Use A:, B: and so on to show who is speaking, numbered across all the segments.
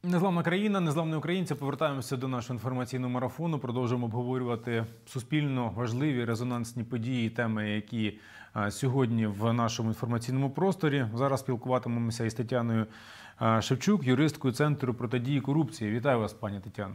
A: Незламна країна, незламні українці. Повертаємося до нашого інформаційного марафону. Продовжуємо обговорювати суспільно важливі резонансні події, теми, які сьогодні в нашому інформаційному просторі. Зараз спілкуватимемося із Тетяною Шевчук, юристкою Центру протидії корупції. Вітаю вас, пані Тетяно.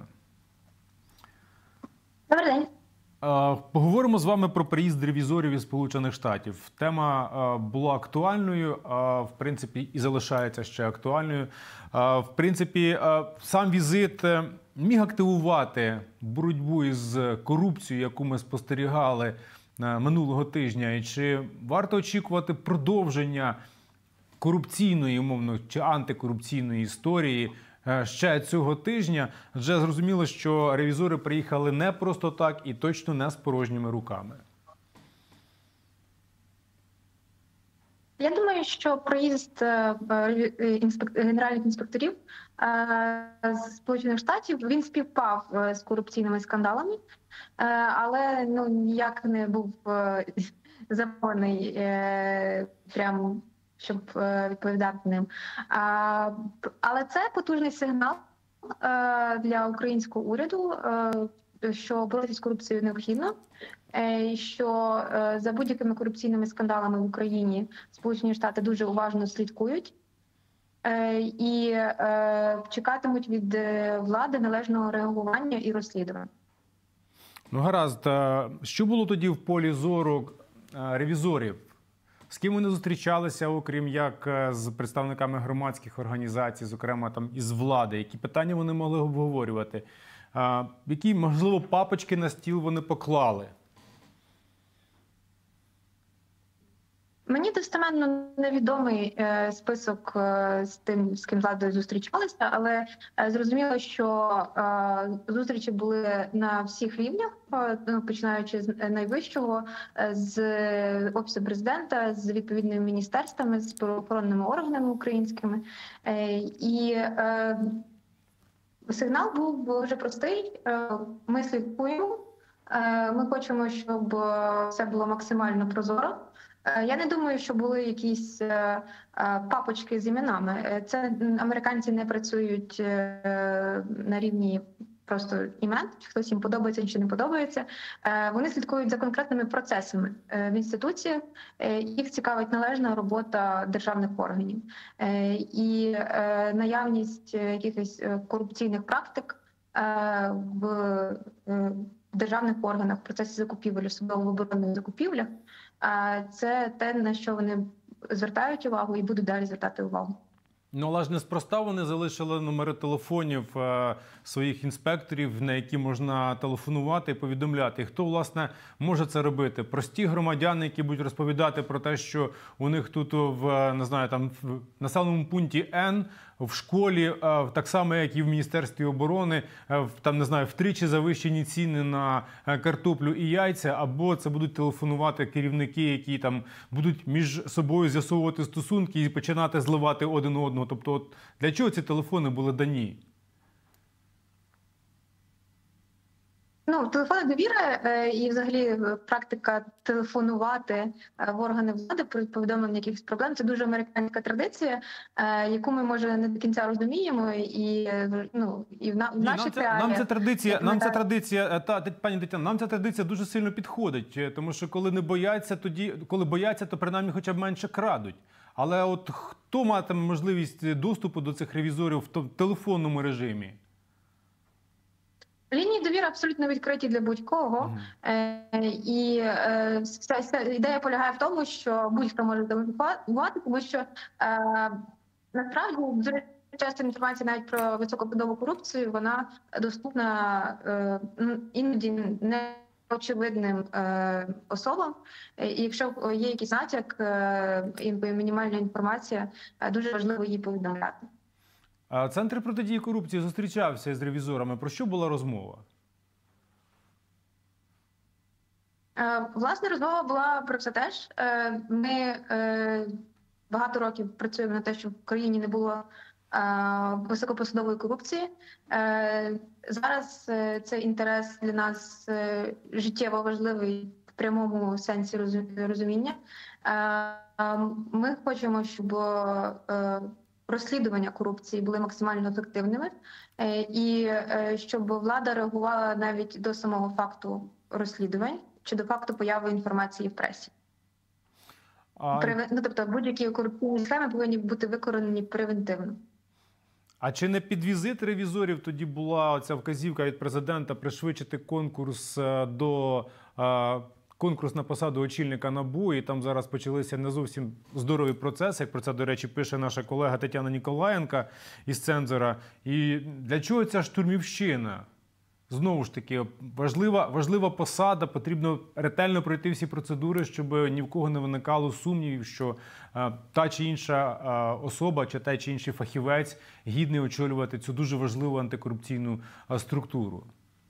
B: Добрий день.
A: Поговоримо з вами про приїзд ревізорів із Сполучених Штатів. Тема була актуальною, в принципі, і залишається ще актуальною. В принципі, сам візит міг активувати боротьбу із корупцією, яку ми спостерігали минулого тижня. І чи варто очікувати продовження корупційної, умовно, чи антикорупційної історії ще цього тижня? Адже зрозуміло, що ревізори приїхали не просто так і точно не з порожніми руками.
B: Я думаю, що приїзд генеральних інспекторів з Сполучених Штатів, він співпав з корупційними скандалами, але ніяк не був замовлений прямо, щоб відповідати ним. Але це потужний сигнал для українського уряду, що боротися з корупцією необхідно, що за будь-якими корупційними скандалами в Україні Сполучені Штати дуже уважно слідкують і чекатимуть від влади належного реагування і розслідування.
A: Ну гаразд, що було тоді в полі зору ревізорів? З ким вони зустрічалися, окрім як з представниками громадських організацій, зокрема там із влади? Які питання вони могли обговорювати? Які, можливо, папочки на стіл вони поклали?
B: Мені достеменно невідомий список з тим, з ким владою зустрічалися, але зрозуміло, що зустрічі були на всіх рівнях, починаючи з найвищого, з Офісу президента, з відповідними міністерствами, з правоохоронними органами українськими. І сигнал був дуже простий. Ми слідкуємо, ми хочемо, щоб все було максимально прозоро. Я не думаю, що були якісь папочки з іменами. Це американці не працюють на рівні просто імен, хтось їм подобається, чи не подобається. Вони слідкують за конкретними процесами в інституціях. Їх цікавить належна робота державних органів. І наявність якихось корупційних практик в державних органах, в процесі закупівель, особливо в оборонних закупівлях, це те, на що вони звертають увагу і будуть далі звертати увагу.
A: Ну, але ж неспроста вони залишили номери телефонів своїх інспекторів, на які можна телефонувати і повідомляти. І хто, власне, може це робити? Прості громадяни, які будуть розповідати про те, що у них тут не знаю, там в населеному пункті Н, в школі, так само, як і в Міністерстві оборони, там, не знаю, втричі завищені ціни на картоплю і яйця, або це будуть телефонувати керівники, які там будуть між собою з'ясовувати стосунки і починати зливати один одного. Тобто, от для чого ці телефони були дані?
B: Телефони довіри і взагалі практика телефонувати в органи влади при повідомленні якихось проблем – це дуже американська традиція, яку ми, може, не до кінця розуміємо, і в наших реаліях.
A: Нам ця традиція, пані Тетяно, нам ця традиція дуже сильно підходить, тому що коли не бояться, коли бояться, то принаймні хоча б менше крадуть. Але от хто матиме можливість доступу до цих ревізорів в телефонному режимі?
B: Лінії довіри абсолютно відкриті для будь-кого. І ідея полягає в тому, що будь-хто може телефонувати, тому що насправді дуже часто інформація навіть про високоподобу корупцію, вона доступна іноді не очевидним особам. І якщо є якийсь натяк, мінімальна інформація, дуже важливо її повідомляти.
A: Центр протидії корупції зустрічався з ревізорами. Про що була розмова?
B: Власне, розмова була про це теж. Ми багато років працюємо на те, щоб в країні не було високопосадової корупції. Зараз цей інтерес для нас життєво важливий в прямому сенсі розуміння. Ми хочемо, щоб розслідування корупції були максимально ефективними, і щоб влада реагувала навіть до самого факту розслідувань чи до факту появи інформації в пресі.
A: А,
B: Тобто будь-які корупційні схеми повинні бути виконані превентивно.
A: а чи не під візит ревізорів тоді була ця вказівка від президента пришвидшити конкурс конкурс на посаду очільника НАБУ, і там зараз почалися не зовсім здорові процеси, як про це, до речі, пише наша колега Тетяна Ніколаєнка із «Цензора». І для чого ця штурмівщина? Знову ж таки, важлива посада, потрібно ретельно пройти всі процедури, щоб ні в кого не виникало сумнівів, що та чи інша особа, чи та чи інший фахівець гідний очолювати цю дуже важливу антикорупційну структуру.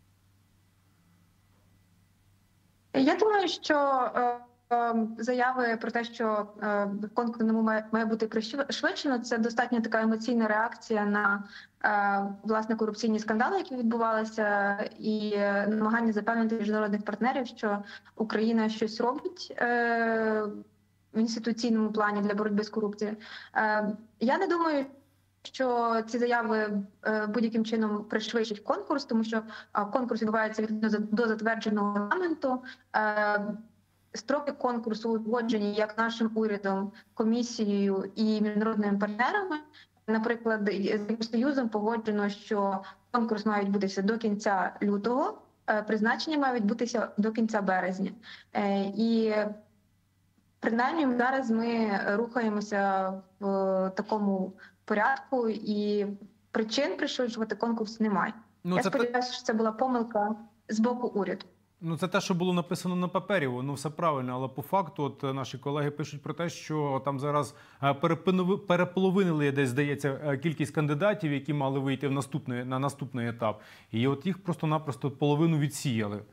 B: Я думаю, що заяви про те, що конкурс має бути пришвидшено, це достатньо така емоційна реакція на власне корупційні скандали, які відбувалися, і намагання запевнити міжнародних партнерів, що Україна щось робить в інституційному плані для боротьби з корупцією. Я не думаю, що ці заяви будь-яким чином пришвидшать конкурс, тому що конкурс відбувається відповідно до затвердженого регламенту. Строки конкурсу узгоджені як нашим урядом, комісією і міжнародними партнерами. Наприклад, з Євросоюзом погоджено, що конкурс має відбутися до кінця лютого, призначення має відбутися до кінця березня. І принаймні зараз ми рухаємося в такому порядку, і причин пришвидшувати конкурс немає. Я сподіваюся, що це була помилка з боку уряду.
A: Ну, це те, що було написано на папері, воно все правильно, але по факту от наші колеги пишуть про те, що там зараз переполовинили, десь, здається, кількість кандидатів, які мали вийти на наступний етап. І от їх просто-напросто половину відсіяли.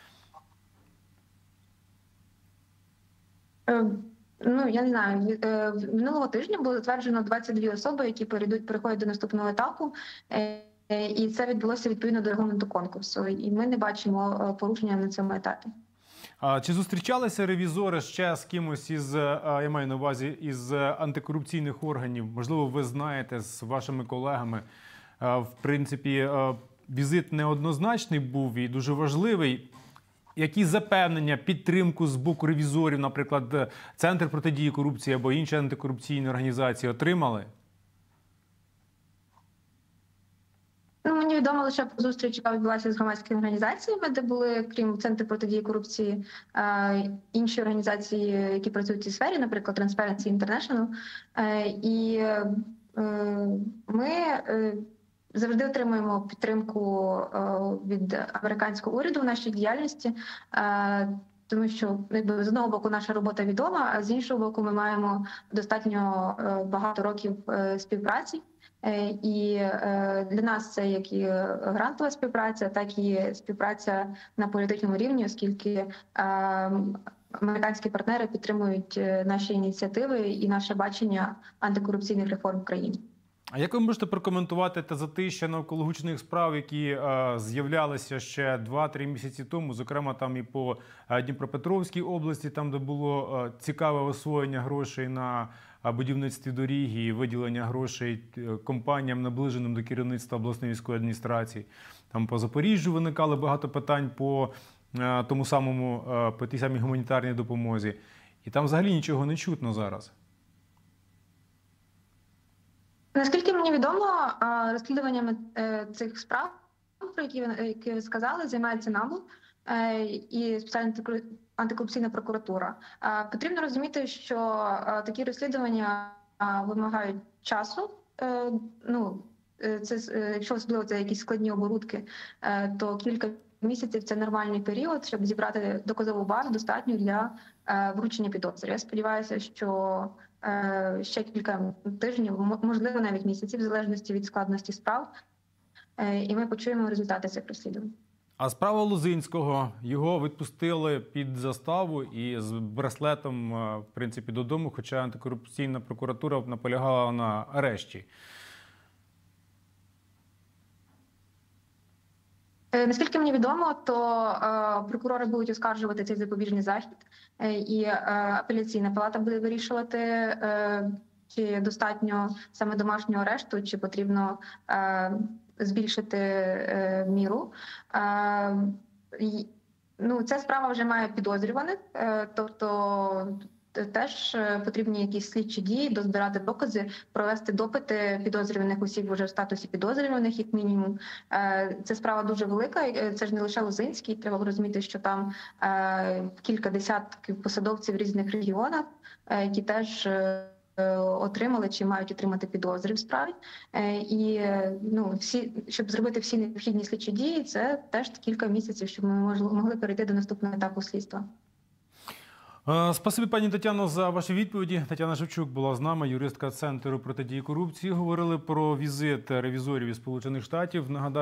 B: Ну, я не знаю. Минулого тижня було затверджено 22 особи, які переходять до наступного етапу. І це відбулося відповідно до регламенту конкурсу. І ми не бачимо порушення на цьому етапі.
A: А чи зустрічалися ревізори ще з кимось я маю на увазі, із антикорупційних органів? Можливо, ви знаєте з вашими колегами. В принципі, візит неоднозначний був і дуже важливий. Які запевнення, підтримку з боку ревізорів, наприклад, Центр протидії корупції або інші антикорупційні організації отримали?
B: Ну, мені відомо лише про зустріч, яка відбулася з громадськими організаціями, де були, крім Центру протидії корупції, інші організації, які працюють в цій сфері, наприклад, Transparency International. І ми завжди отримуємо підтримку від американського уряду в нашій діяльності, тому що з одного боку наша робота відома, а з іншого боку ми маємо достатньо багато років співпраці. І для нас це як і грантова співпраця, так і співпраця на політичному рівні, оскільки американські партнери підтримують наші ініціативи і наше бачення антикорупційних реформ в країні.
A: А як ви можете прокоментувати те затища навколо гучних справ, які з'являлися ще 2-3 місяці тому, зокрема там і по Дніпропетровській області, там де було цікаве освоєння грошей на будівництві доріг і виділення грошей компаніям, наближеним до керівництва обласної військової адміністрації. Там по Запоріжжю виникало багато питань по тій самій гуманітарній допомозі. І там взагалі нічого не чутно зараз.
B: Наскільки мені відомо, розслідуваннями цих справ, про які ви сказали, займається НАБУ і спеціальна антикорупційна прокуратура. Потрібно розуміти, що такі розслідування вимагають часу. Якщо особливо це якісь складні оборудки, то кілька місяців – це нормальний період, щоб зібрати доказову базу достатньо для вручення підозри. Я сподіваюся, що ще кілька тижнів, можливо, навіть місяців, в залежності від складності справ, і ми почуємо результати цих розслідувань.
A: А справа Лозинського, його відпустили під заставу і з браслетом, в принципі, додому, хоча антикорупційна прокуратура наполягала на арешті.
B: Наскільки мені відомо, то прокурори будуть оскаржувати цей запобіжний захід, і апеляційна палата буде вирішувати чи достатньо саме домашнього арешту, чи потрібно збільшити міру. Ну, ця справа вже має підозрюваних, тобто теж потрібні якісь слідчі дії, дозбирати докази, провести допити підозрюваних осіб вже в статусі підозрюваних, як мінімум. Ця справа дуже велика, це ж не лише Лозинський, треба розуміти, що там кілька десятків посадовців в різних регіонах, які теж отримали чи мають отримати підозри в справі. І ну, щоб зробити всі необхідні слідчі дії, це теж кілька місяців, щоб ми могли перейти до наступного етапу слідства.
A: Спасибі, пані Тетяно, за ваші відповіді. Тетяна Шевчук була з нами, юристка Центру протидії корупції. Говорили про візит ревізорів із Сполучених Штатів. Нагадаю,